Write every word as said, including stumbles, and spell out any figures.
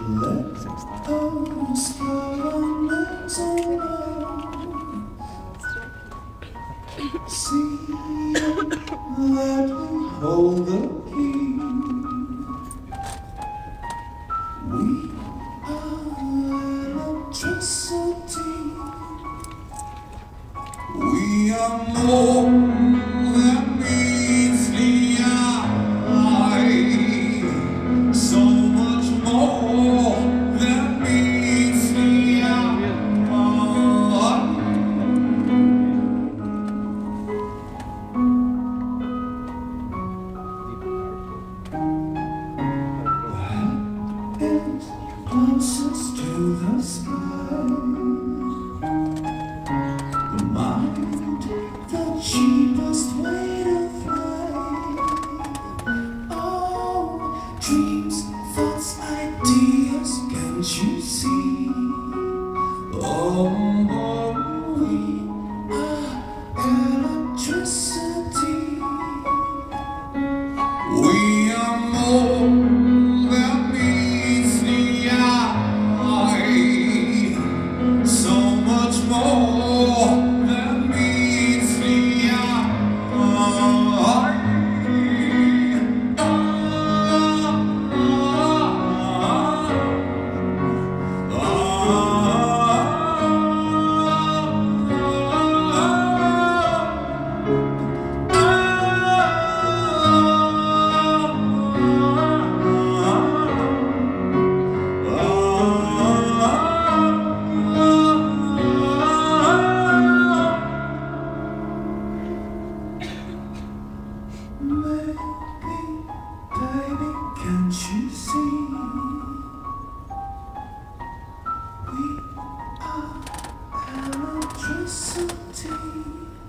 See that we hold the key. We are electricity. We are more than meets the eye. So much more than meets the eye. Closest to the sky, the mind, the cheapest way to fly. Oh, dreams, thoughts, ideas, can't you see? Oh, we are electricity. We are more. Baby, can't you see? We are electricity.